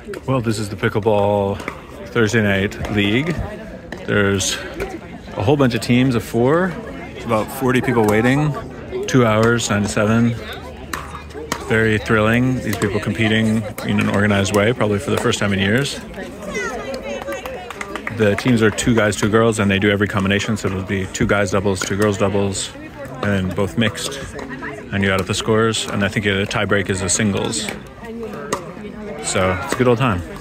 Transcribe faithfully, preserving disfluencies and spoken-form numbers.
Well, this is the Pickleball Thursday Night League. There's a whole bunch of teams of four. It's about forty people waiting. Two hours, nine to seven. Very thrilling. These people competing in an organized way, probably for the first time in years. The teams are two guys, two girls, and they do every combination. So it'll be two guys doubles, two girls doubles, and then both mixed. And you add up the scores. And I think a tie break is a singles. So it's a good old time.